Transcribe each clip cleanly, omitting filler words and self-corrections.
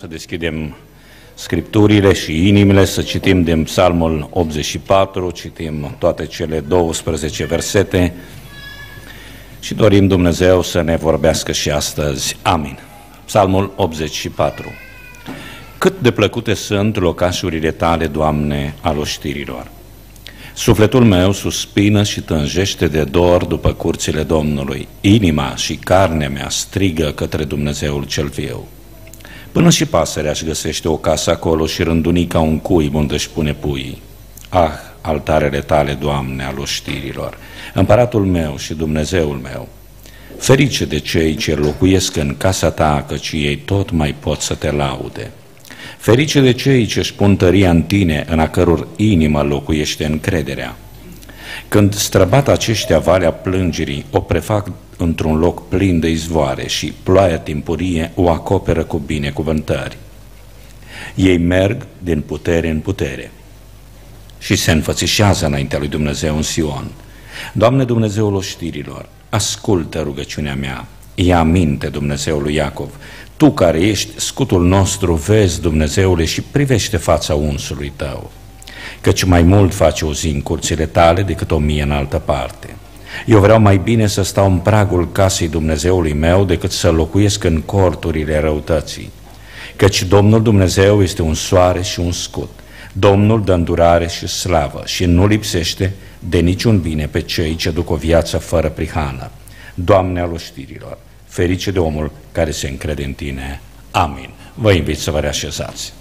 Să deschidem scripturile și inimile, să citim din Psalmul 84, citim toate cele 12 versete și dorim Dumnezeu să ne vorbească și astăzi. Amin. Psalmul 84. Cât de plăcute sunt locașurile tale, Doamne, al oștirilor! Sufletul meu suspină și tânjește de dor după curțile Domnului. Inima și carnea mea strigă către Dumnezeul cel viu. Până și pasărea își găsește o casă acolo și rânduni ca un cuib unde își pune puii. Ah, altarele tale, Doamne, al oștirilor, împăratul meu și Dumnezeul meu! Ferice de cei ce locuiesc în casa ta, căci ei tot mai pot să te laude. Ferice de cei ce își pun tăria în tine, în a căror inimă locuiește încrederea. Când străbat aceștia valea plângerii, o prefac într-un loc plin de izvoare și ploaia timpurie o acoperă cu binecuvântări. Ei merg din putere în putere și se înfățișează înaintea lui Dumnezeu în Sion. Doamne, Dumnezeul oștirilor, ascultă rugăciunea mea, ia aminte, Dumnezeul lui Iacov, Tu care ești scutul nostru, vezi, Dumnezeule, și privește fața unsului Tău, căci mai mult face o zi în curțile Tale decât 1000 în altă parte. Eu vreau mai bine să stau în pragul casei Dumnezeului meu decât să locuiesc în corturile răutății, căci Domnul Dumnezeu este un soare și un scut. Domnul dă îndurare și slavă și nu lipsește de niciun bine pe cei ce duc o viață fără prihană. Doamne al oștirilor, ferice de omul care se încrede în Tine. Amin. Vă invit să vă reașezați.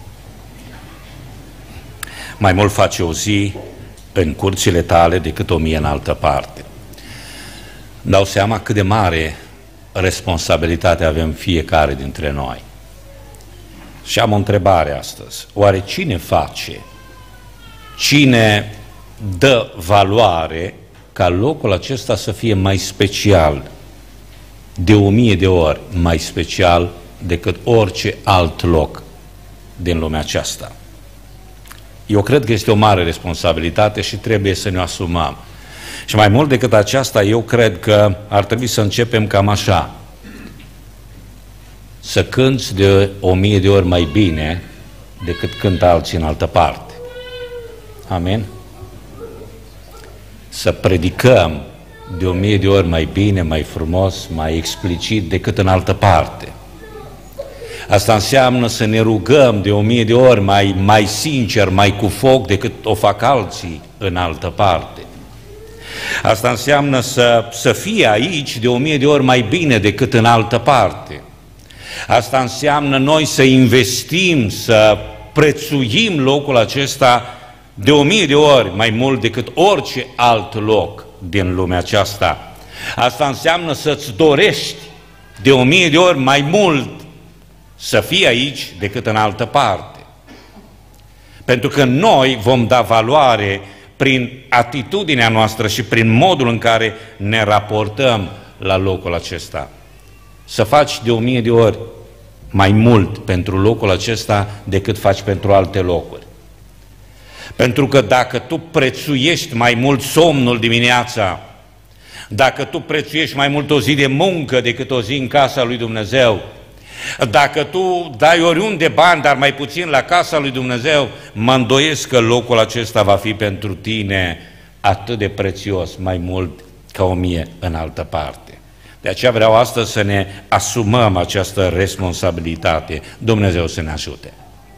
Mai mult face o zi în curțile Tale decât 1000 în altă parte. Îmi dau seama cât de mare responsabilitate avem fiecare dintre noi. Și am o întrebare astăzi. Oare cine face? Cine dă valoare ca locul acesta să fie mai special, de 1000 de ori mai special decât orice alt loc din lumea aceasta? Eu cred că este o mare responsabilitate și trebuie să ne asumăm. Și mai mult decât aceasta, eu cred că ar trebui să începem cam așa: să cânți de 1000 de ori mai bine decât cântă alții în altă parte. Amin? Să predicăm de 1000 de ori mai bine, mai frumos, mai explicit decât în altă parte. Asta înseamnă să ne rugăm de 1000 de ori mai sincer, mai cu foc decât o fac alții în altă parte. Asta înseamnă să fie aici de 1000 de ori mai bine decât în altă parte. Asta înseamnă noi să investim, să prețuim locul acesta de 1000 de ori mai mult decât orice alt loc din lumea aceasta. Asta înseamnă să-ți dorești de 1000 de ori mai mult să fii aici decât în altă parte. Pentru că noi vom da valoare prin atitudinea noastră și prin modul în care ne raportăm la locul acesta. Să faci de 1000 de ori mai mult pentru locul acesta decât faci pentru alte locuri. Pentru că dacă tu prețuiești mai mult somnul dimineața, dacă tu prețuiești mai mult o zi de muncă decât o zi în casa lui Dumnezeu, dacă tu dai oriunde bani, dar mai puțin la casa lui Dumnezeu, mă îndoiesc că locul acesta va fi pentru tine atât de prețios, mai mult ca 1000 în altă parte. De aceea vreau astăzi să ne asumăm această responsabilitate. Dumnezeu să ne ajute.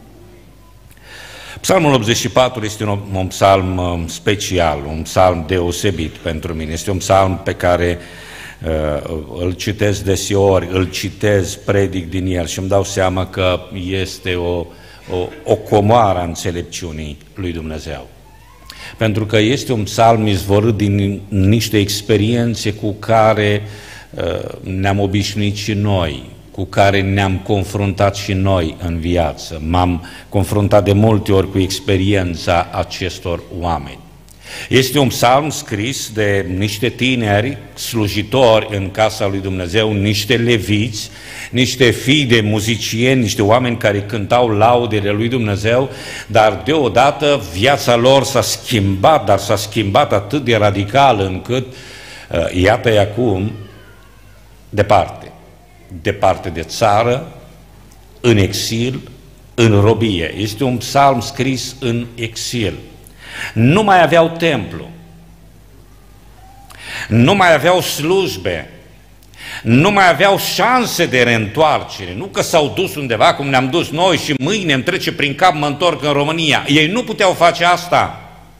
Psalmul 84 este un psalm special, un psalm deosebit pentru mine. Este un psalm pe care îl citesc deseori, îl citez, predic din el și îmi dau seama că este o comoară a înțelepciunii lui Dumnezeu. Pentru că este un psalm izvorât din niște experiențe cu care ne-am obișnuit și noi, cu care ne-am confruntat și noi în viață. M-am confruntat de multe ori cu experiența acestor oameni. Este un psalm scris de niște tineri slujitori în casa lui Dumnezeu, niște leviți, niște fii de muzicieni, niște oameni care cântau laudele lui Dumnezeu, dar deodată viața lor s-a schimbat, dar s-a schimbat atât de radical încât iată-i acum departe de țară, în exil, în robie. Este un psalm scris în exil. Nu mai aveau templu, nu mai aveau slujbe, nu mai aveau șanse de reîntoarcere. Nu că s-au dus undeva cum ne-am dus noi și mâine îmi trece prin cap, mă întorc în România. Ei nu puteau face asta.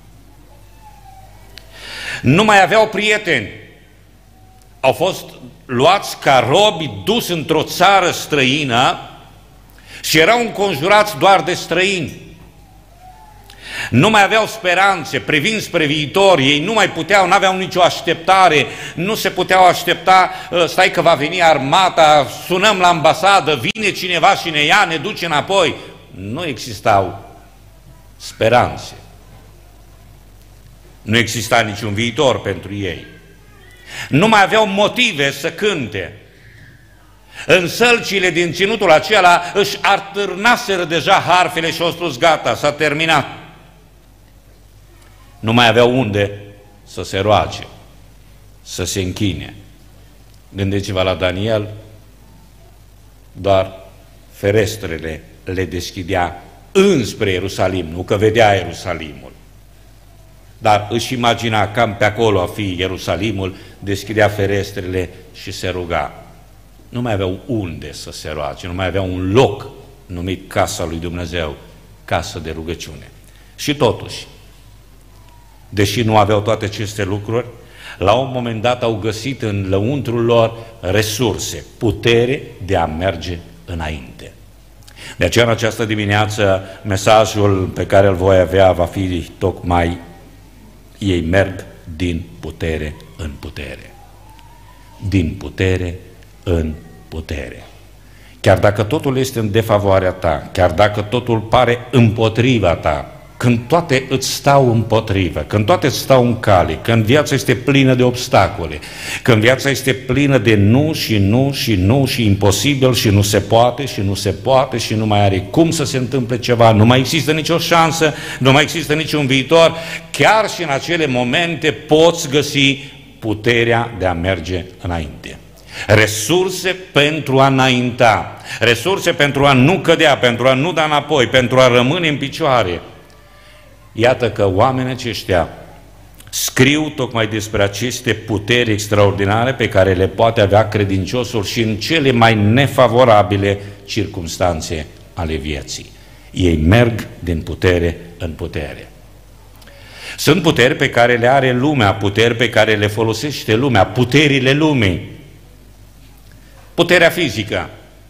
Nu mai aveau prieteni. Au fost luați ca robi, dus într-o țară străină și erau înconjurați doar de străini. Nu mai aveau speranțe, privind spre viitor, ei nu mai puteau, nu aveau nicio așteptare, nu se puteau aștepta, stai că va veni armata, sunăm la ambasadă, vine cineva și ne ia, ne duce înapoi. Nu existau speranțe. Nu exista niciun viitor pentru ei. Nu mai aveau motive să cânte. În sălcile din ținutul acela își atârnaseră deja harfele și au spus gata, s-a terminat. Nu mai aveau unde să se roage, să se închine. Gândiți-vă la Daniel, doar ferestrele le deschidea înspre Ierusalim, nu că vedea Ierusalimul, dar își imagina cam pe acolo a fi Ierusalimul, deschidea ferestrele și se ruga. Nu mai aveau unde să se roage, nu mai aveau un loc numit Casa lui Dumnezeu, casă de rugăciune. Și totuși, deși nu aveau toate aceste lucruri, la un moment dat au găsit în lăuntrul lor resurse, putere de a merge înainte. De aceea, în această dimineață, mesajul pe care îl voi avea va fi tocmai: ei merg din putere în putere. Din putere în putere. Chiar dacă totul este în defavoarea ta, chiar dacă totul pare împotriva ta, când toate îți stau împotrivă, când toate îți stau în cale, când viața este plină de obstacole, când viața este plină de nu și nu și nu și imposibil și nu se poate și nu se poate și nu mai are cum să se întâmple ceva, nu mai există nicio șansă, nu mai există niciun viitor, chiar și în acele momente poți găsi puterea de a merge înainte. Resurse pentru a înainta, resurse pentru a nu cădea, pentru a nu da înapoi, pentru a rămâne în picioare. Iată că oamenii aceștia scriu tocmai despre aceste puteri extraordinare pe care le poate avea credinciosul și în cele mai nefavorabile circumstanțe ale vieții. Ei merg din putere în putere. Sunt puteri pe care le are lumea, puteri pe care le folosește lumea, puterile lumii. Puterea fizică.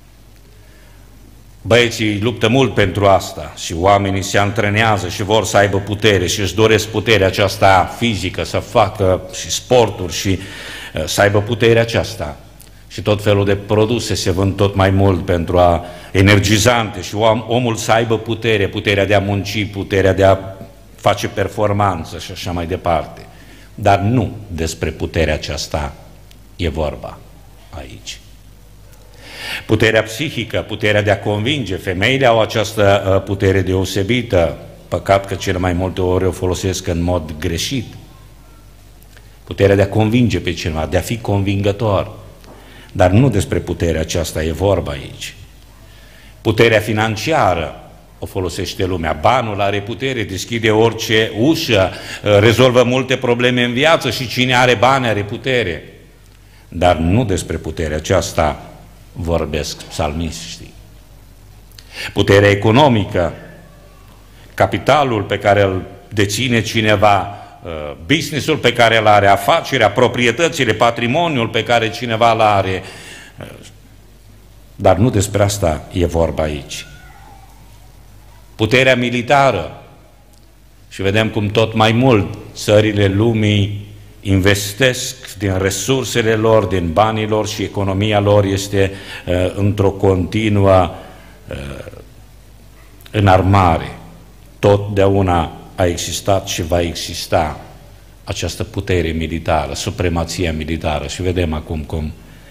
Băieții luptă mult pentru asta și oamenii se antrenează și vor să aibă putere și își doresc puterea aceasta fizică, să facă și sporturi și să aibă puterea aceasta. Și tot felul de produse se vând tot mai mult pentru a energizante și omul să aibă putere, puterea de a munci, puterea de a face performanță și așa mai departe. Dar nu despre puterea aceasta e vorba aici. Puterea psihică, puterea de a convinge. Femeile au această putere deosebită. Păcat că cele mai multe ori o folosesc în mod greșit. Puterea de a convinge pe cineva, de a fi convingător. Dar nu despre puterea aceasta e vorba aici. Puterea financiară o folosește lumea. Banul are putere, deschide orice ușă, rezolvă multe probleme în viață și cine are bani are putere. Dar nu despre puterea aceasta vorbesc psalmiștii. Puterea economică, capitalul pe care îl deține cineva, businessul pe care îl are, afacerea, proprietățile, patrimoniul pe care cineva îl are. Dar nu despre asta e vorba aici. Puterea militară. Și vedem cum tot mai mult țările lumii investesc din resursele lor, din banii lor și economia lor este într-o continuă înarmare. Totdeauna a existat și va exista această putere militară, supremația militară și vedem acum cum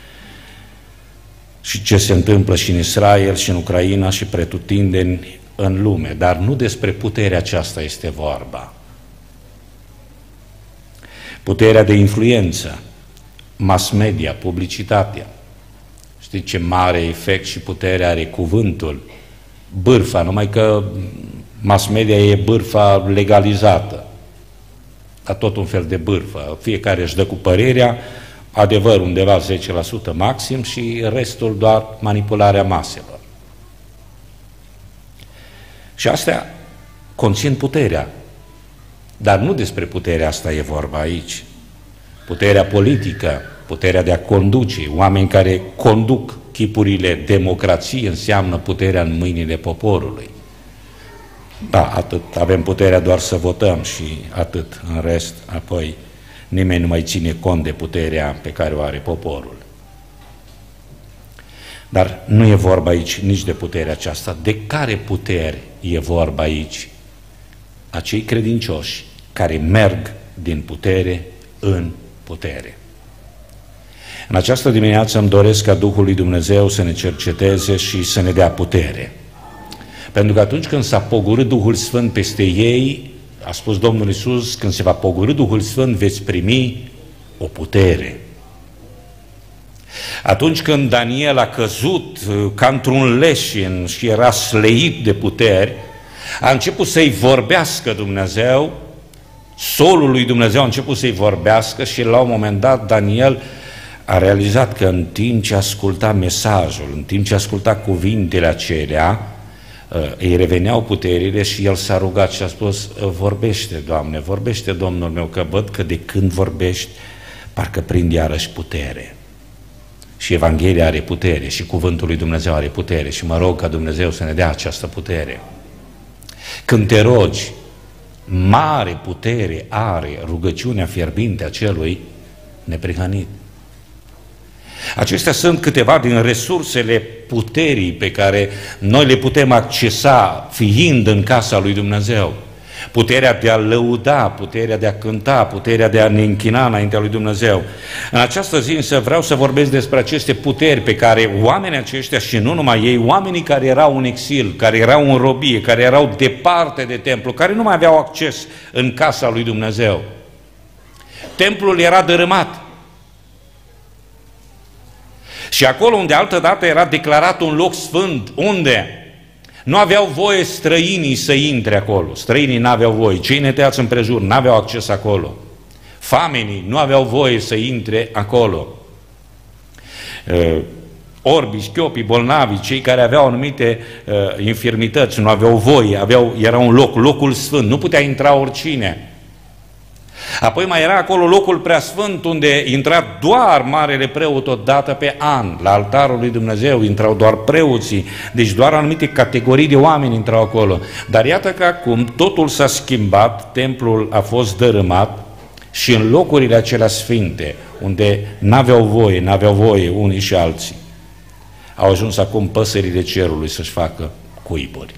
și ce se întâmplă și în Israel și în Ucraina și pretutindeni în lume, dar nu despre puterea aceasta este vorba. Puterea de influență, mass media, publicitatea. Știți ce mare efect și putere are cuvântul? Bârfa, numai că mass media e bârfa legalizată. Dar tot un fel de bârfă. Fiecare își dă cu părerea, adevăr undeva 10% maxim și restul doar manipularea maselor. Și astea conțin puterea. Dar nu despre puterea asta e vorba aici. Puterea politică, puterea de a conduce, oameni care conduc chipurile democrației înseamnă puterea în mâinile poporului. Da, atât, avem puterea doar să votăm și atât, în rest, apoi nimeni nu mai ține cont de puterea pe care o are poporul. Dar nu e vorba aici nici de puterea aceasta. De care puteri e vorba aici? Acei credincioși care merg din putere în putere. În această dimineață îmi doresc ca Duhul lui Dumnezeu să ne cerceteze și să ne dea putere. Pentru că atunci când s-a pogorât Duhul Sfânt peste ei, a spus Domnul Iisus, când se va pogorî Duhul Sfânt, veți primi o putere. Atunci când Daniel a căzut ca într-un leșin și era slăit de puteri, a început să-i vorbească Dumnezeu, solul lui Dumnezeu a început să-i vorbească și la un moment dat Daniel a realizat că în timp ce asculta mesajul, în timp ce asculta cuvintele acelea, îi reveneau puterile și el s-a rugat și a spus: vorbește, Doamne, vorbește, Domnul meu, că văd că de când vorbești, parcă prind iarăși putere. Și Evanghelia are putere și cuvântul lui Dumnezeu are putere și mă rog ca Dumnezeu să ne dea această putere. Când te rogi, mare putere are rugăciunea fierbinte a celui neprihănit. Acestea sunt câteva din resursele puterii pe care noi le putem accesa fiind în casa lui Dumnezeu. Puterea de a lăuda, puterea de a cânta, puterea de a ne închina înaintea lui Dumnezeu. În această zi însă vreau să vorbesc despre aceste puteri pe care oamenii aceștia, și nu numai ei, oamenii care erau în exil, care erau în robie, care erau departe de templu, care nu mai aveau acces în casa lui Dumnezeu. Templul era dărâmat. Și acolo unde altădată era declarat un loc sfânt, unde nu aveau voie străinii să intre acolo. Străinii nu aveau voie. Cei neteați împrejur nu aveau acces acolo. Famenii nu aveau voie să intre acolo. Orbii, șchiopii, bolnavii, cei care aveau anumite infirmități, nu aveau voie, era un loc, locul sfânt, nu putea intra oricine. Apoi mai era acolo locul preasfânt unde intra doar marele preot o dată pe an. La altarul lui Dumnezeu intrau doar preoții, deci doar anumite categorii de oameni intrau acolo. Dar iată că acum totul s-a schimbat, templul a fost dărâmat și în locurile acelea sfinte, unde n-aveau voie unii și alții, au ajuns acum păsările cerului să-și facă cuiburi.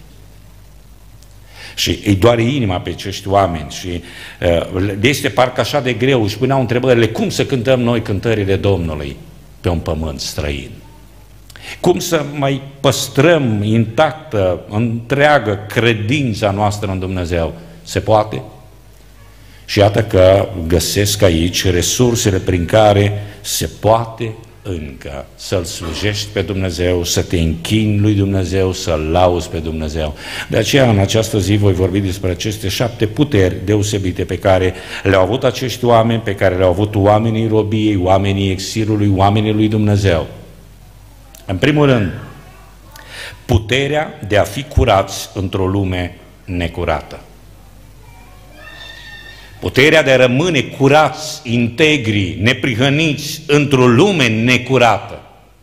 Și îi doare inima pe acești oameni și le este parcă așa de greu, își puneau întrebările: cum să cântăm noi cântările Domnului pe un pământ străin? Cum să mai păstrăm intactă, întreagă credința noastră în Dumnezeu? Se poate? Și iată că găsesc aici resursele prin care se poate încă să-L slujești pe Dumnezeu, să te închini lui Dumnezeu, să-L lauzi pe Dumnezeu. De aceea, în această zi voi vorbi despre aceste 7 puteri deosebite pe care le-au avut acești oameni, pe care le-au avut oamenii robiei, oamenii exilului, oamenii lui Dumnezeu. În primul rând, puterea de a fi curați într-o lume necurată. Puterea de a rămâne curați, integri, neprihăniți într-o lume necurată.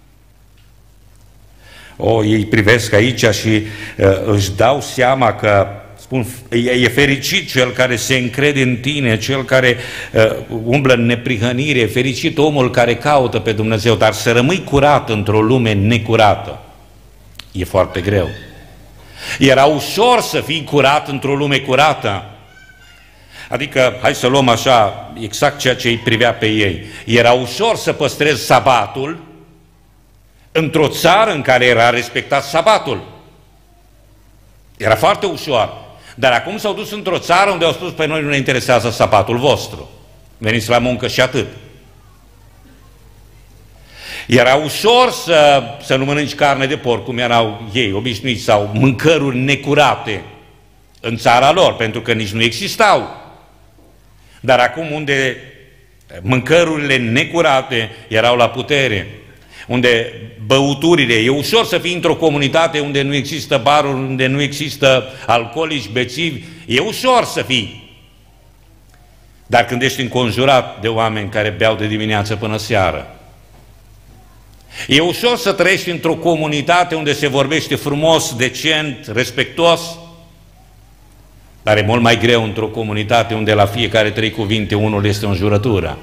Ei privesc aici și își dau seama că, spun, e fericit cel care se încrede în tine, cel care umblă în neprihănire, e fericit omul care caută pe Dumnezeu, dar să rămâi curat într-o lume necurată e foarte greu. Era ușor să fii curat într-o lume curată. Adică, hai să luăm așa, exact ceea ce îi privea pe ei. Era ușor să păstrezi sabatul într-o țară în care era respectat sabatul. Era foarte ușor. Dar acum s-au dus într-o țară unde au spus: pe noi nu ne interesează sabatul vostru. Veniți la muncă și atât. Era ușor să nu mănânci carne de porc, cum erau ei obișnuiți, sau mâncăruri necurate în țara lor, pentru că nici nu existau. Dar acum unde mâncărurile necurate erau la putere, unde băuturile, e ușor să fii într-o comunitate unde nu există baruri, unde nu există alcoolici, bețivi, e ușor să fii. Dar când ești înconjurat de oameni care beau de dimineață până seară, e ușor să trăiești într-o comunitate unde se vorbește frumos, decent, respectuos, dar e mult mai greu într-o comunitate unde la fiecare 3 cuvinte unul este o înjurătură.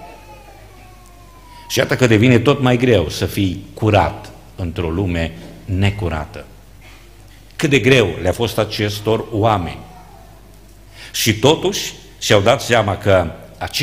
Și iată că devine tot mai greu să fii curat într-o lume necurată. Cât de greu le-a fost acestor oameni. Și totuși și-au dat seama că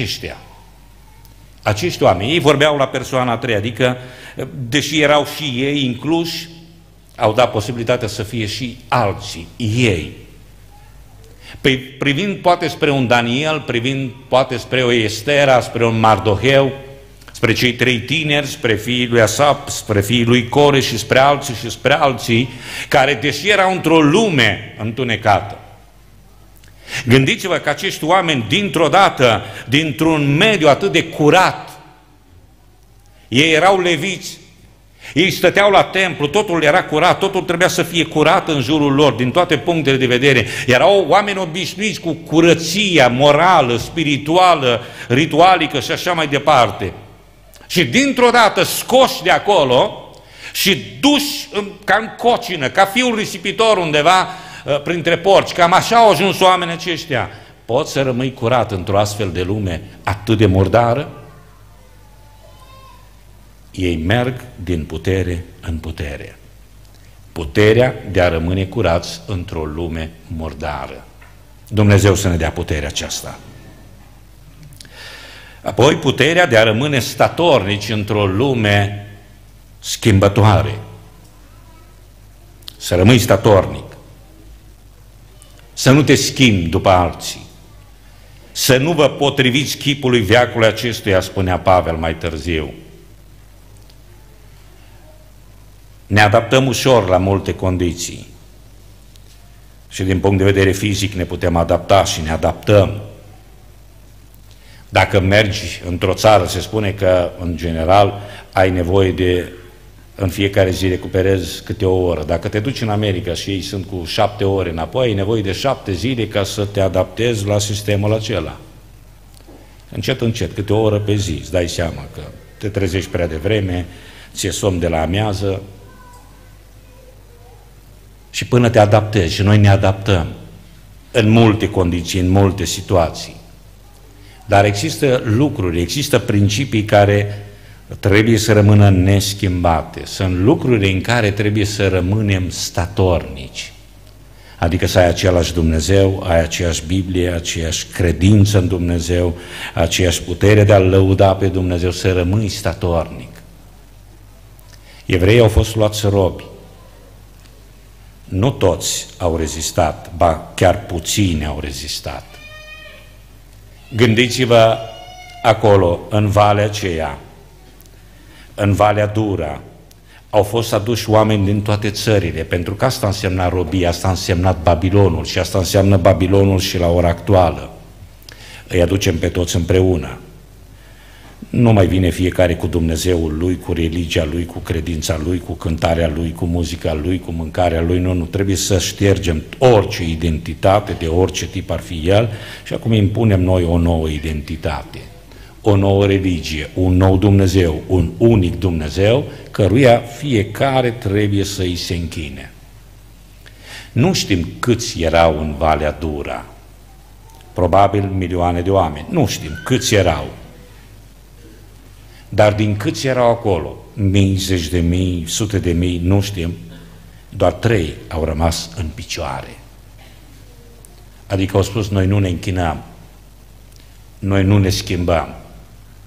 acești oameni, ei vorbeau la persoana a treia, adică, deși erau și ei incluși, au dat posibilitatea să fie și alții, ei. Privind poate spre un Daniel, privind poate spre o Estera, spre un Mardoheu, spre cei 3 tineri, spre fiii lui Asap, spre fiii lui Core și spre alții, care deși erau într-o lume întunecată. Gândiți-vă că acești oameni, dintr-o dată, dintr-un mediu atât de curat, ei erau leviți, ei stăteau la templu, totul era curat, totul trebuia să fie curat în jurul lor, din toate punctele de vedere. Erau oameni obișnuiți cu curăția morală, spirituală, ritualică și așa mai departe. Și dintr-o dată scoși de acolo și duși ca în cocină, ca fiul risipitor undeva printre porci, cam așa au ajuns oamenii aceștia. Poți să rămâi curat într-o astfel de lume atât de murdară? Ei merg din putere în putere. Puterea de a rămâne curați într-o lume murdară. Dumnezeu să ne dea puterea aceasta. Apoi puterea de a rămâne statornici într-o lume schimbătoare. Să rămâi statornic. Să nu te schimbi după alții. Să nu vă potriviți chipului veacului acestuia, spunea Pavel mai târziu. Ne adaptăm ușor la multe condiții. Și din punct de vedere fizic ne putem adapta și ne adaptăm. Dacă mergi într-o țară, se spune că, în general, ai nevoie de, în fiecare zi recuperezi câte o oră. Dacă te duci în America și ei sunt cu 7 ore înapoi, ai nevoie de 7 zile ca să te adaptezi la sistemul acela. Încet, încet, câte o oră pe zi, îți dai seama că te trezești prea devreme, ți-e somn de la amiază și până te adaptezi. Și noi ne adaptăm în multe condiții, în multe situații. Dar există lucruri, există principii care trebuie să rămână neschimbate. Sunt lucruri în care trebuie să rămânem statornici. Adică să ai același Dumnezeu, ai aceeași Biblie, aceeași credință în Dumnezeu, aceeași putere de a-L lăuda pe Dumnezeu, să rămâi statornic. Evreii au fost luați robi. Nu toți au rezistat, ba chiar puțini au rezistat. Gândiți-vă acolo, în valea aceea, în Valea Dura, au fost aduși oameni din toate țările, pentru că asta însemna robia, asta a însemnat Babilonul și asta înseamnă Babilonul și la ora actuală. Îi aducem pe toți împreună. Nu mai vine fiecare cu Dumnezeul lui, cu religia lui, cu credința lui, cu cântarea lui, cu muzica lui, cu mâncarea lui. Nu, trebuie să ștergem orice identitate, de orice tip ar fi el, și acum impunem noi o nouă identitate, o nouă religie, un nou Dumnezeu, un unic Dumnezeu, căruia fiecare trebuie să îi se închine. Nu știm câți erau în Valea Dura, probabil milioane de oameni, nu știm câți erau. Dar din câți erau acolo, mii, zeci de mii, sute de mii, nu știm, doar 3 au rămas în picioare. Adică au spus, noi nu ne închinăm, noi nu ne schimbăm.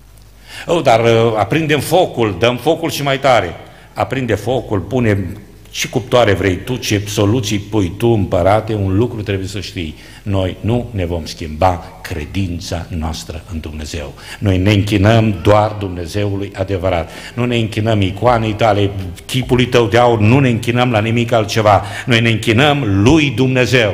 Dar aprindem focul, dăm focul și mai tare. Aprinde focul, punem ce cuptoare vrei tu, ce soluții pui tu, împărate, un lucru trebuie să știi. Noi nu ne vom schimba credința noastră în Dumnezeu. Noi ne închinăm doar Dumnezeului adevărat. Nu ne închinăm icoanei tale, chipului tău de aur, nu ne închinăm la nimic altceva. Noi ne închinăm lui Dumnezeu.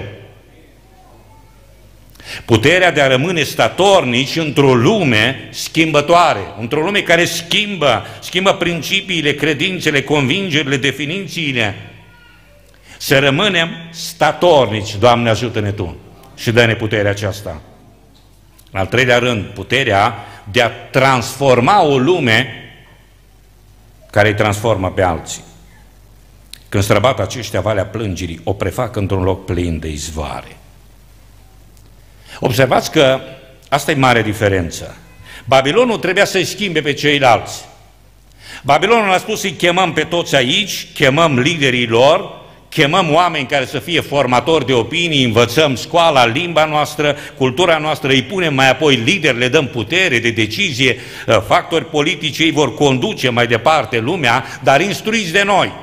Puterea de a rămâne statornici într-o lume schimbătoare, într-o lume care schimbă principiile, credințele, convingerile, definițiile. Să rămânem statornici, Doamne, ajută-ne Tu și dă-ne puterea aceasta. În al treilea rând, puterea de a transforma o lume care îi transformă pe alții. Când străbat aceștia valea plângerii, o prefac într-un loc plin de izvoare. Observați că asta e mare diferență. Babilonul trebuia să-i schimbe pe ceilalți. Babilonul a spus să-i chemăm pe toți aici, chemăm liderii lor, chemăm oameni care să fie formatori de opinii, învățăm școala, limba noastră, cultura noastră, îi punem mai apoi lideri, le dăm putere de decizie, factori politici, ei vor conduce mai departe lumea, dar instruiți de noi.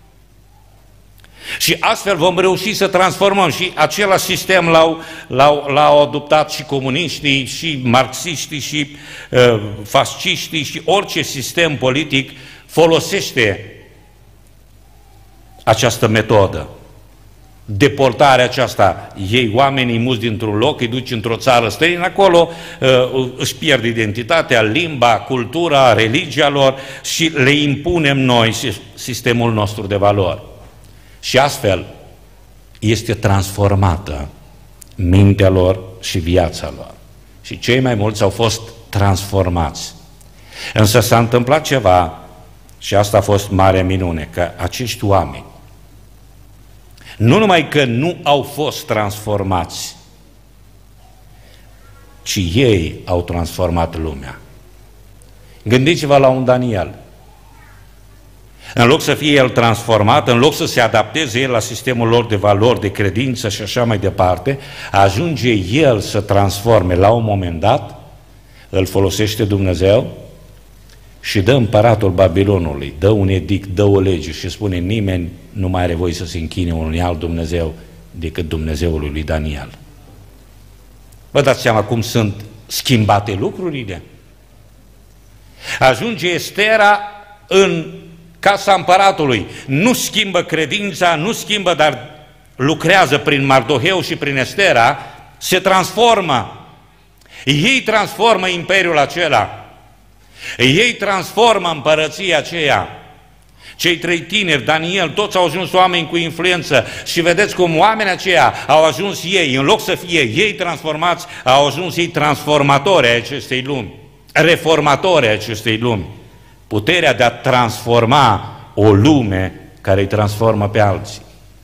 Și astfel vom reuși să transformăm și același sistem l-au adoptat și comuniștii, și marxiștii, și fasciștii, și orice sistem politic folosește această metodă. Deportarea aceasta, iei oamenii mulți dintr-un loc, îi duci într-o țară străină, acolo își pierd identitatea, limba, cultura, religia lor și le impunem noi sistemul nostru de valori. Și astfel este transformată mintea lor și viața lor. Și cei mai mulți au fost transformați. Însă s-a întâmplat ceva și asta a fost mare minune, că acești oameni nu numai că nu au fost transformați, ci ei au transformat lumea. Gândiți-vă la un Daniel. În loc să fie el transformat, în loc să se adapteze el la sistemul lor de valori, de credință și așa mai departe, ajunge el să transforme la un moment dat, îl folosește Dumnezeu și dă împăratul Babilonului, dă un edict, dă o lege și spune nimeni nu mai are voie să se închine unui alt Dumnezeu decât Dumnezeul lui Daniel. Vă dați seama cum sunt schimbate lucrurile? Ajunge Estera în casa împăratului, nu schimbă credința, nu schimbă, dar lucrează prin Mardoheu și prin Estera, se transformă. Ei transformă imperiul acela. Ei transformă împărăția aceea. Cei trei tineri, Daniel, toți au ajuns oameni cu influență și vedeți cum oamenii aceia au ajuns ei, în loc să fie ei transformați, au ajuns ei transformatori ai acestei lumi, reformatori ai acestei lumi. Puterea de a transforma o lume care îi transformă pe alții.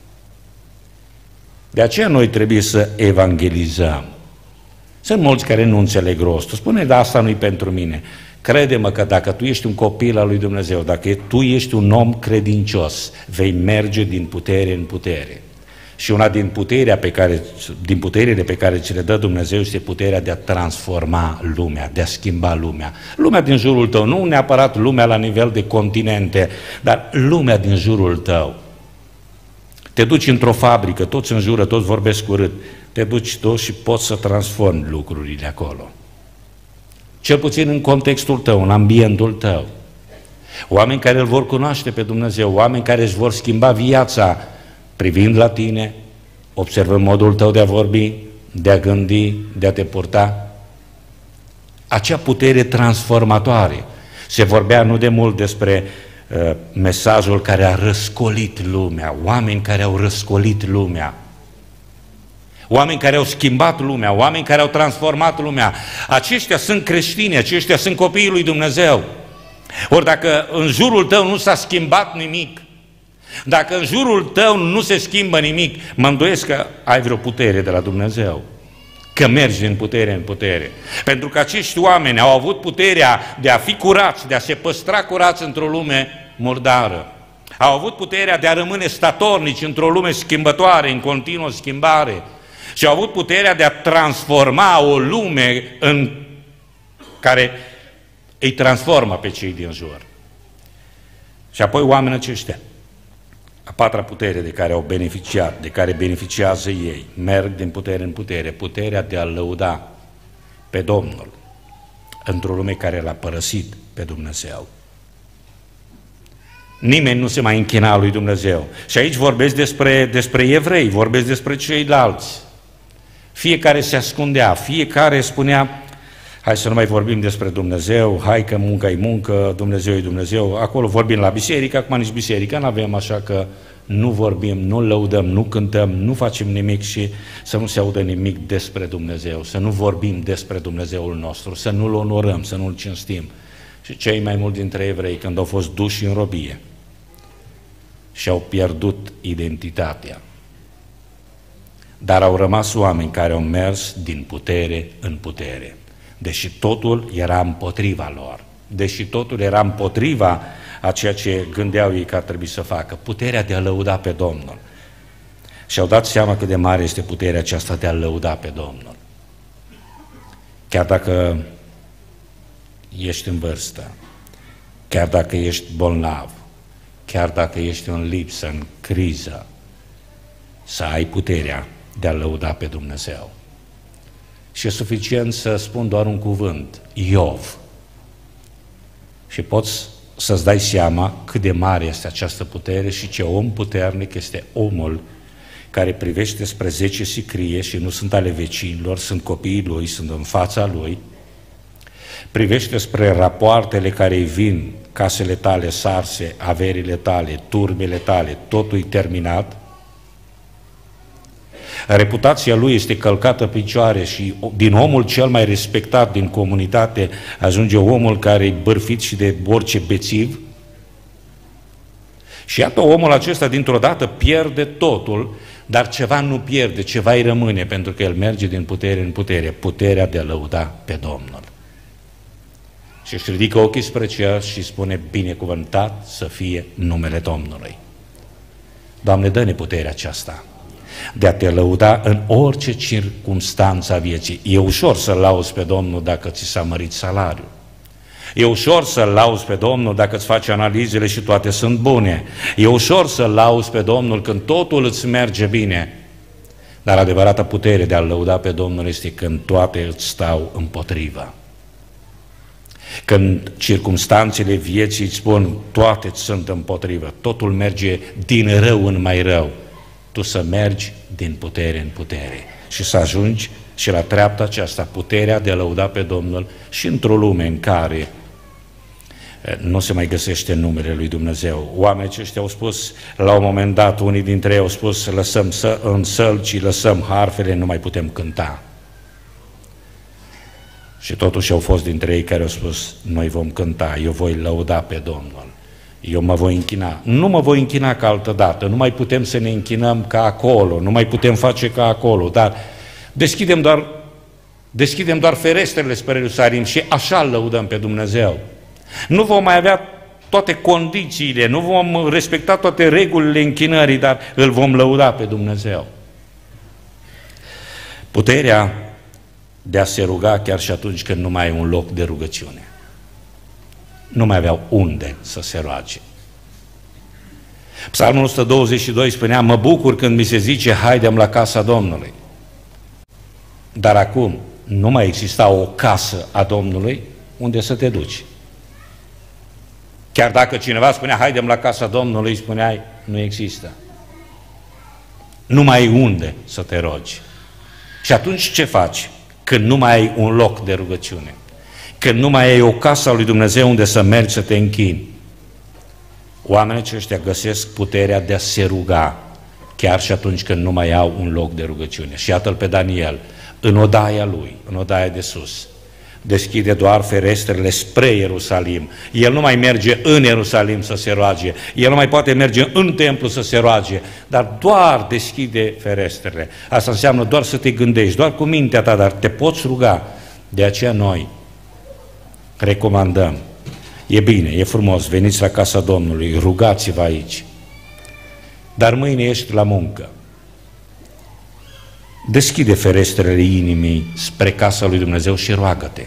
De aceea noi trebuie să evangelizăm. Sunt mulți care nu înțeleg rostul. Spune, da, asta nu-i pentru mine. Crede-mă că dacă tu ești un copil al lui Dumnezeu, dacă tu ești un om credincios, vei merge din putere în putere. Și una din puterile pe care ți le dă Dumnezeu este puterea de a transforma lumea, de a schimba lumea. Lumea din jurul tău, nu neapărat lumea la nivel de continente, dar lumea din jurul tău. Te duci într-o fabrică, toți înjură, toți vorbesc urât, te duci tu și poți să transformi lucrurile acolo. Cel puțin în contextul tău, în ambientul tău. Oameni care îl vor cunoaște pe Dumnezeu, oameni care își vor schimba viața privind la tine, observând modul tău de a vorbi, de a gândi, de a te purta. Acea putere transformatoare. Se vorbea nu de mult despre mesajul care a răscolit lumea, oameni care au răscolit lumea, oameni care au schimbat lumea, oameni care au transformat lumea. Aceștia sunt creștini, aceștia sunt copiii lui Dumnezeu. Ori dacă în jurul tău nu s-a schimbat nimic, dacă în jurul tău nu se schimbă nimic, mă îndoiesc că ai vreo putere de la Dumnezeu, că mergi din putere în putere. Pentru că acești oameni au avut puterea de a fi curați, de a se păstra curați într-o lume murdară. Au avut puterea de a rămâne statornici într-o lume schimbătoare, în continuă schimbare. Și au avut puterea de a transforma o lume în care îi transformă pe cei din jur. Și apoi oamenii aceștia A patra putere de care au beneficiat, de care beneficiază ei, merg din putere în putere, puterea de a lăuda pe Domnul într-o lume care l-a părăsit pe Dumnezeu. Nimeni nu se mai închina lui Dumnezeu. Și aici vorbesc despre evrei, vorbesc despre ceilalți. Fiecare se ascundea, fiecare spunea: hai să nu mai vorbim despre Dumnezeu, hai că munca e muncă, Dumnezeu e Dumnezeu. Acolo vorbim la biserică, acum nici biserică nu avem, așa că nu vorbim, nu lăudăm, nu cântăm, nu facem nimic și să nu se audă nimic despre Dumnezeu, să nu vorbim despre Dumnezeul nostru, să nu-L onorăm, să nu-L cinstim. Și cei mai mulți dintre evrei, când au fost duși în robie, și-au pierdut identitatea. Dar au rămas oameni care au mers din putere în putere, deși totul era împotriva lor, deși totul era împotriva a ceea ce gândeau ei că ar trebui să facă, puterea de a lăuda pe Domnul. Și-au dat seama cât de mare este puterea aceasta de a lăuda pe Domnul. Chiar dacă ești în vârstă, chiar dacă ești bolnav, chiar dacă ești în lipsă, în criză, să ai puterea de a lăuda pe Dumnezeu. Și e suficient să spun doar un cuvânt, Iov. Și poți să-ți dai seama cât de mare este această putere și ce om puternic este omul care privește spre 10 sicrie și nu sunt ale vecinilor, sunt copiii lui, sunt în fața lui, privește spre rapoartele care îi vin, casele tale sarse, averile tale, turmele tale, totul e terminat. Reputația lui este călcată pe picioare și din omul cel mai respectat din comunitate ajunge omul care e bârfit și de orice bețiv. Și iată, omul acesta dintr-o dată pierde totul, dar ceva nu pierde, ceva îi rămâne, pentru că el merge din putere în putere, puterea de a lăuda pe Domnul. Și își ridică ochii spre cer și spune: binecuvântat să fie numele Domnului. Doamne, dă-ne puterea aceasta de a te lăuda în orice circumstanță a vieții. E ușor să-L lauzi pe Domnul dacă ți s-a mărit salariul. E ușor să-L lauzi pe Domnul dacă îți faci analizele și toate sunt bune. E ușor să-L lauzi pe Domnul când totul îți merge bine. Dar adevărata putere de a-L lăuda pe Domnul este când toate îți stau împotriva. Când circumstanțele vieții îți spun toate îți sunt împotrivă, totul merge din rău în mai rău, tu să mergi din putere în putere și să ajungi și la treapta aceasta, puterea de a lăuda pe Domnul și într-o lume în care nu se mai găsește numele lui Dumnezeu. Oamenii aceștia au spus, la un moment dat, unii dintre ei au spus: lăsăm în sălci, lăsăm harfele, nu mai putem cânta. Și totuși au fost dintre ei care au spus: noi vom cânta, eu voi lăuda pe Domnul, eu mă voi închina. Nu mă voi închina ca altă dată, nu mai putem să ne închinăm ca acolo, nu mai putem face ca acolo, dar deschidem doar ferestrele spre Ierusalim și așa lăudăm pe Dumnezeu. Nu vom mai avea toate condițiile, nu vom respecta toate regulile închinării, dar îl vom lăuda pe Dumnezeu. Puterea de a se ruga chiar și atunci când nu mai ai un loc de rugăciune. Nu mai aveau unde să se roage. Psalmul 122 spunea: mă bucur când mi se zice haidem la casa Domnului. Dar acum nu mai exista o casă a Domnului unde să te duci. Chiar dacă cineva spunea haidem la casa Domnului, spuneai nu există. Nu mai ai unde să te rogi. Și atunci ce faci când nu mai ai un loc de rugăciune? Când nu mai ai o casă a lui Dumnezeu unde să mergi să te închini? Oamenii aceștia găsesc puterea de a se ruga chiar și atunci când nu mai au un loc de rugăciune. Și iată-l pe Daniel în odaia lui, în odaia de sus. Deschide doar ferestrele spre Ierusalim. El nu mai merge în Ierusalim să se roage, el nu mai poate merge în templu să se roage, dar doar deschide ferestrele. Asta înseamnă doar să te gândești, doar cu mintea ta, dar te poți ruga. De aceea noi recomandăm: e bine, e frumos, veniți la casa Domnului, rugați-vă aici, dar mâine ești la muncă. Deschide ferestrele inimii spre casa lui Dumnezeu și roagă-te.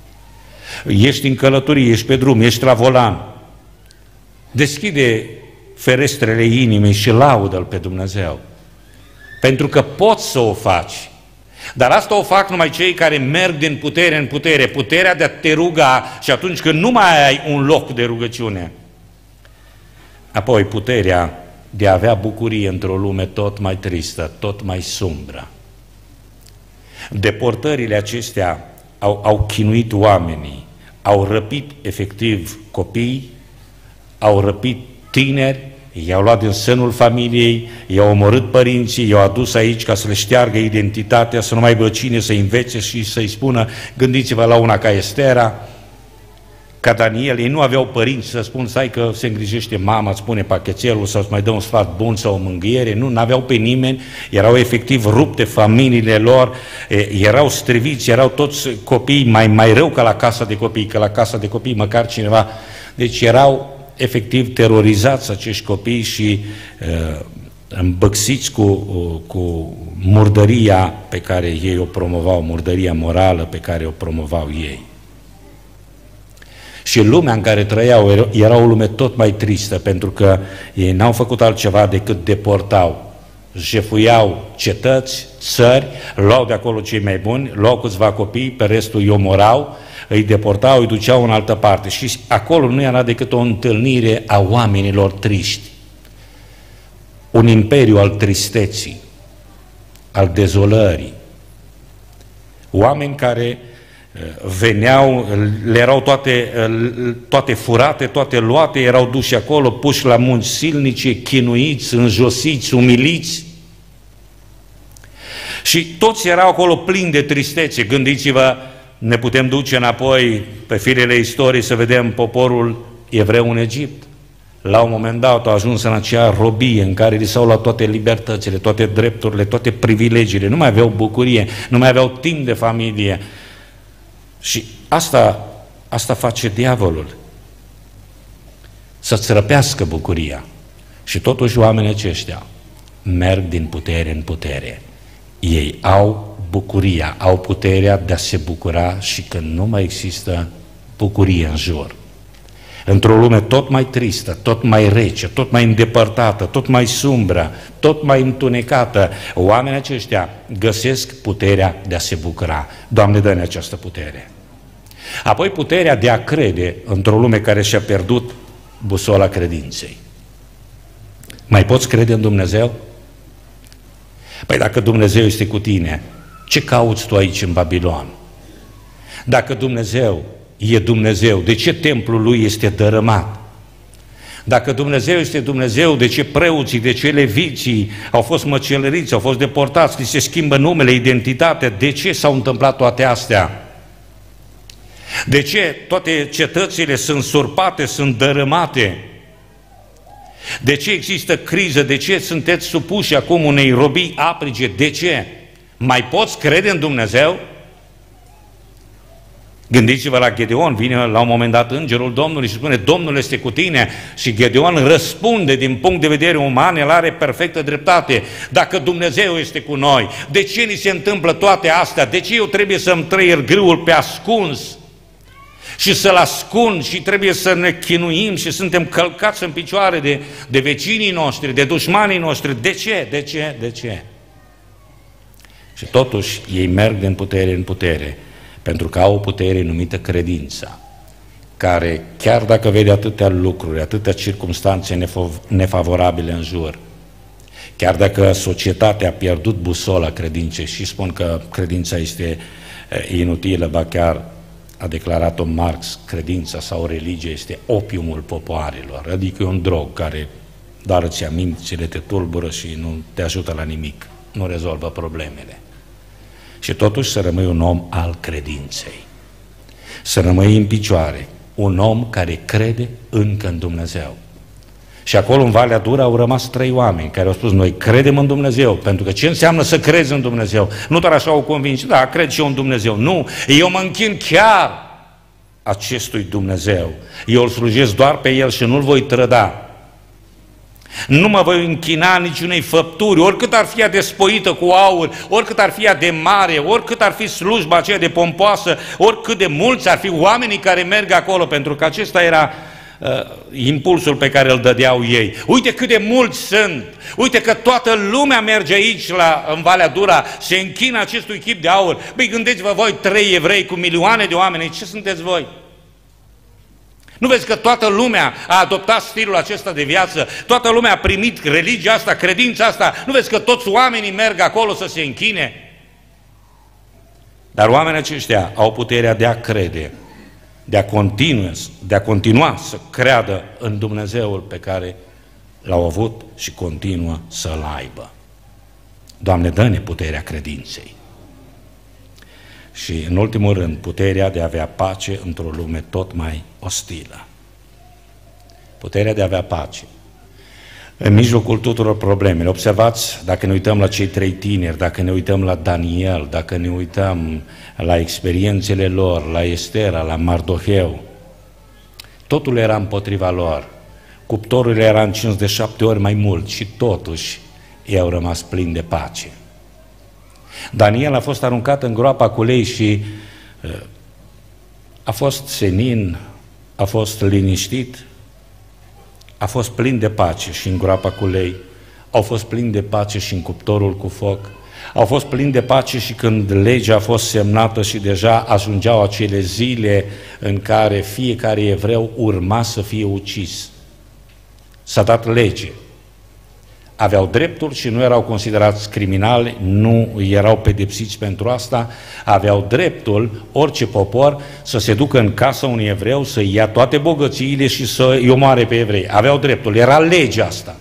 Ești în călătorie, ești pe drum, ești la volan. Deschide ferestrele inimii și laudă-L pe Dumnezeu. Pentru că poți să o faci. Dar asta o fac numai cei care merg din putere în putere, puterea de a te ruga și atunci când nu mai ai un loc de rugăciune. Apoi puterea de a avea bucurie într-o lume tot mai tristă, tot mai sumbră. Deportările acestea au chinuit oamenii, au răpit efectiv copii, au răpit tineri, i-au luat din sânul familiei, i-au omorât părinții, i-au adus aici ca să le șteargă identitatea, să nu mai aibă cine să învețe și să-i spună, gândiți-vă la una ca Estera, ca Daniel, ei nu aveau părinți să spun, stai că se îngrijește mama, îți pune pachetelul sau îți mai dă un sfat bun sau o mângâiere, nu, n-aveau pe nimeni, erau efectiv rupte familiile lor, erau striviți, erau toți copii mai rău ca la casa de copii, că la casa de copii măcar cineva, deci erau efectiv terorizați acești copii și îmbăxiți cu murdăria pe care ei o promovau, murdăria morală pe care o promovau ei. Și lumea în care trăiau era o lume tot mai tristă, pentru că ei n-au făcut altceva decât deportau, jefuiau cetăți, țări, luau de acolo cei mai buni, luau câțiva copii, pe restul îi omorau, îi deportau, îi duceau în altă parte și acolo nu era decât o întâlnire a oamenilor triști. Un imperiu al tristeții, al dezolării. Oameni care veneau, le erau toate furate, toate luate, erau duși acolo, puși la munci silnice, chinuiți, înjosiți, umiliți. Și toți erau acolo plini de tristețe. Gândiți-vă, ne putem duce înapoi pe firele istoriei să vedem poporul evreu în Egipt. La un moment dat au ajuns în acea robie în care li s-au luat toate libertățile, toate drepturile, toate privilegiile, nu mai aveau bucurie, nu mai aveau timp de familie. Și asta face diavolul, să-ți răpească bucuria. Și totuși oamenii aceștia merg din putere în putere. Ei au bucuria, au puterea de a se bucura și când nu mai există bucurie în jur. Într-o lume tot mai tristă, tot mai rece, tot mai îndepărtată, tot mai sumbră, tot mai întunecată, oamenii aceștia găsesc puterea de a se bucura. Doamne, dă-ne această putere. Apoi puterea de a crede într-o lume care și-a pierdut busola credinței. Mai poți crede în Dumnezeu? Păi dacă Dumnezeu este cu tine, ce cauți tu aici în Babilon? Dacă Dumnezeu e Dumnezeu, de ce templul Lui este dărâmat? Dacă Dumnezeu este Dumnezeu, de ce preoții, de ce leviții au fost măcelăriți, au fost deportați, li se schimbă numele, identitatea? De ce s-au întâmplat toate astea? De ce toate cetățile sunt surpate, sunt dărâmate? De ce există criză? De ce sunteți supuși acum unei robii aprige? De ce? Mai poți crede în Dumnezeu? Gândiți-vă la Gedeon, vine la un moment dat îngerul Domnului și spune, Domnul este cu tine, și Gedeon răspunde din punct de vedere uman, el are perfectă dreptate. Dacă Dumnezeu este cu noi, de ce ni se întâmplă toate astea? De ce eu trebuie să-mi trăiesc grâul pe ascuns și să-l ascund și trebuie să ne chinuim și suntem călcați în picioare de vecinii noștri, de dușmanii noștri? De ce? De ce? De ce? Și totuși ei merg din putere în putere, pentru că au o putere numită credința, care, chiar dacă vede atâtea lucruri, atâtea circumstanțe nefavorabile în jur, chiar dacă societatea a pierdut busola credinței, și spun că credința este inutilă, ba chiar a declarat-o Marx, credința sau religia este opiumul popoarelor, adică e un drog care doar îți ia mințile, te tulbură și nu te ajută la nimic, nu rezolvă problemele. Și totuși să rămâi un om al credinței, să rămâi în picioare, un om care crede încă în Dumnezeu. Și acolo în Valea Dură au rămas 3 oameni care au spus, noi credem în Dumnezeu, pentru că ce înseamnă să crezi în Dumnezeu? Nu doar așa au convins, da, cred și eu în Dumnezeu. Nu, eu mă închin chiar acestui Dumnezeu. Eu îl slujesc doar pe El și nu-L voi trăda. Nu mă voi închina niciunei făpturi, oricât ar fi ea despoită cu aur, oricât ar fi ea de mare, oricât ar fi slujba aceea de pompoasă, oricât de mulți ar fi oamenii care merg acolo, pentru că acesta era impulsul pe care îl dădeau ei. Uite cât de mulți sunt, uite că toată lumea merge aici în Valea Dura, se închină acestui chip de aur. Băi, gândiți-vă voi, 3 evrei cu milioane de oameni, ce sunteți voi? Nu vezi că toată lumea a adoptat stilul acesta de viață, toată lumea a primit religia asta, credința asta, nu vezi că toți oamenii merg acolo să se închine? Dar oamenii aceștia au puterea de a crede, de a continua să creadă în Dumnezeul pe care l-au avut și continuă să-L aibă. Doamne, dă-ne puterea credinței. Și, în ultimul rând, puterea de a avea pace într-o lume tot mai ostilă. Puterea de a avea pace. În mijlocul tuturor problemelor. Observați, dacă ne uităm la cei 3 tineri, dacă ne uităm la Daniel, dacă ne uităm la experiențele lor, la Estera, la Mardoheu, totul era împotriva lor. Cuptorul era încins de 7 ori mai mult și totuși ei au rămas plini de pace. Daniel a fost aruncat în groapa cu lei și a fost senin, a fost liniștit, a fost plin de pace și în groapa cu lei, au fost plini de pace și în cuptorul cu foc, au fost plini de pace și când legea a fost semnată și deja ajungeau acele zile în care fiecare evreu urma să fie ucis. S-a dat lege. Aveau drepturi și nu erau considerați criminali, nu erau pedepsiți pentru asta, aveau dreptul, orice popor, să se ducă în casa unui evreu, să ia toate bogățiile și să îi omoare pe evrei. Aveau dreptul, era legea asta.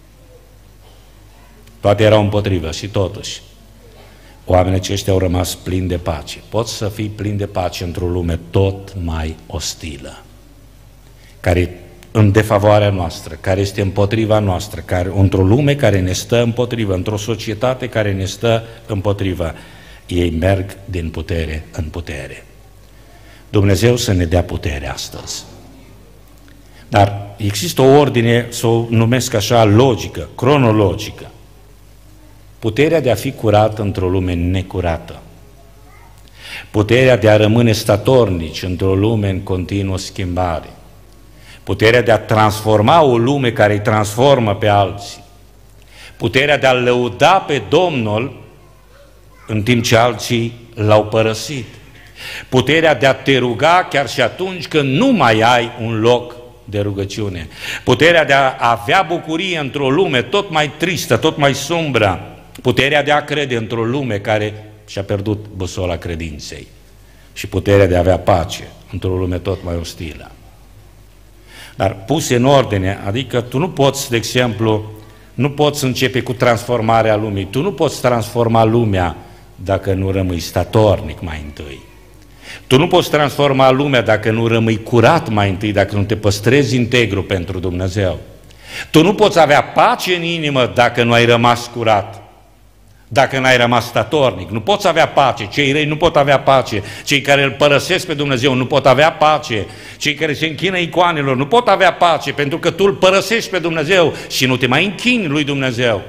Toate erau împotrivă și totuși oamenii aceștia au rămas plini de pace. Poți să fii plin de pace într-o lume tot mai ostilă, care în defavoarea noastră, care este împotriva noastră, într-o lume care ne stă împotrivă, într-o societate care ne stă împotrivă. Ei merg din putere în putere. Dumnezeu să ne dea putere astăzi. Dar există o ordine, să o numesc așa, logică, cronologică. Puterea de a fi curat într-o lume necurată. Puterea de a rămâne statornici într-o lume în continuă schimbare. Puterea de a transforma o lume care îi transformă pe alții. Puterea de a lăuda pe Domnul în timp ce alții l-au părăsit. Puterea de a te ruga chiar și atunci când nu mai ai un loc de rugăciune. Puterea de a avea bucurie într-o lume tot mai tristă, tot mai sumbră. Puterea de a crede într-o lume care și-a pierdut busola credinței. Și puterea de a avea pace într-o lume tot mai ostilă. Dar puse în ordine, adică tu nu poți, de exemplu, nu poți începe cu transformarea lumii. Tu nu poți transforma lumea dacă nu rămâi statornic mai întâi. Tu nu poți transforma lumea dacă nu rămâi curat mai întâi, dacă nu te păstrezi integru pentru Dumnezeu. Tu nu poți avea pace în inimă dacă nu ai rămas curat, dacă n-ai rămas statornic. Nu poți avea pace, cei răi nu pot avea pace, cei care îl părăsesc pe Dumnezeu nu pot avea pace, cei care se închină icoanelor nu pot avea pace, pentru că tu îl părăsești pe Dumnezeu și nu te mai închini lui Dumnezeu.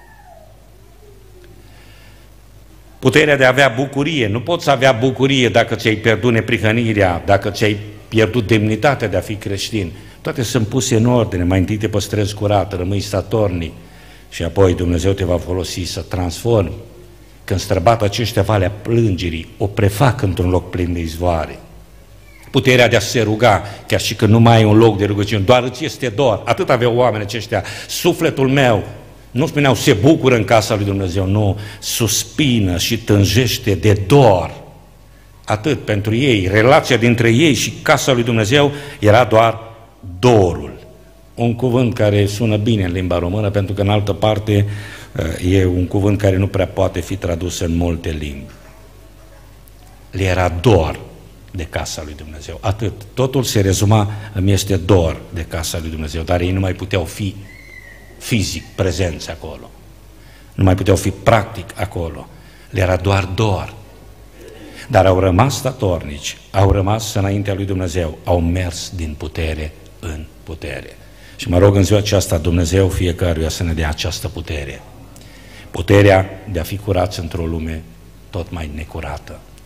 Puterea de a avea bucurie, nu poți avea bucurie dacă ți-ai pierdut neprihănirea, dacă ți-ai pierdut demnitatea de a fi creștin. Toate sunt puse în ordine, mai întâi te păstrezi curat, rămâi statornic, și apoi Dumnezeu te va folosi să transformi. Când străbat aceștia valea plângerii, o prefac într-un loc plin de izvoare. Puterea de a se ruga, chiar și când nu mai ai un loc de rugăciune, doar îți este dor. Atât aveau oamenii aceștia. Sufletul meu, nu spuneau se bucură în casa lui Dumnezeu, nu, suspină și tânjește de dor. Atât pentru ei, relația dintre ei și casa lui Dumnezeu era doar dorul. Un cuvânt care sună bine în limba română, pentru că în altă parte e un cuvânt care nu prea poate fi tradus în multe limbi. Le era dor de casa lui Dumnezeu. Atât. Totul se rezuma, îmi este dor de casa lui Dumnezeu, dar ei nu mai puteau fi fizic prezenți acolo. Nu mai puteau fi practic acolo. Le era doar dor. Dar au rămas statornici, au rămas înaintea lui Dumnezeu, au mers din putere în putere. Și mă rog în ziua aceasta Dumnezeu fiecăruia să ne dea această putere. Puterea de a fi curați într-o lume tot mai necurată.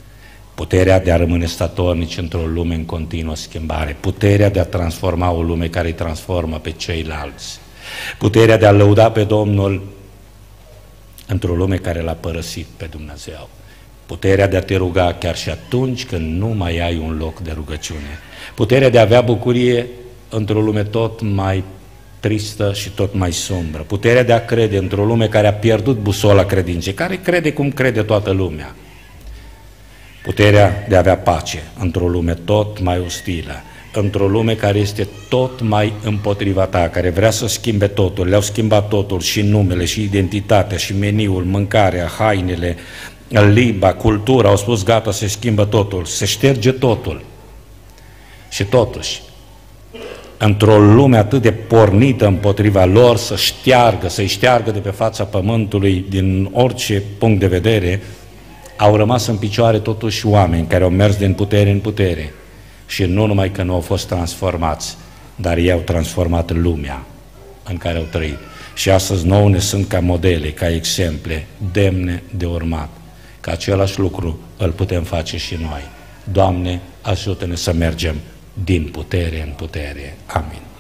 puterea de a rămâne statornici într-o lume în continuă schimbare, puterea de a transforma o lume care îi transformă pe ceilalți, puterea de a lăuda pe Domnul într-o lume care l-a părăsit pe Dumnezeu, puterea de a te ruga chiar și atunci când nu mai ai un loc de rugăciune, puterea de a avea bucurie într-o lume tot mai tristă și tot mai sumbră, puterea de a crede într-o lume care a pierdut busola credinței, care crede cum crede toată lumea, puterea de a avea pace într-o lume tot mai ostilă, într-o lume care este tot mai împotriva ta, care vrea să schimbe totul, le-au schimbat totul, și numele, și identitatea, și meniul, mâncarea, hainele, limba, cultura, au spus gata, se schimbă totul, se șterge totul. Și totuși, într-o lume atât de pornită împotriva lor, să-i șteargă de pe fața pământului din orice punct de vedere, au rămas în picioare totuși oameni care au mers din putere în putere și nu numai că nu au fost transformați, dar ei au transformat lumea în care au trăit. Și astăzi nouă ne sunt ca modele, ca exemple demne de urmat, că același lucru îl putem face și noi. Doamne, ajută-ne să mergem din putere în putere. Amin.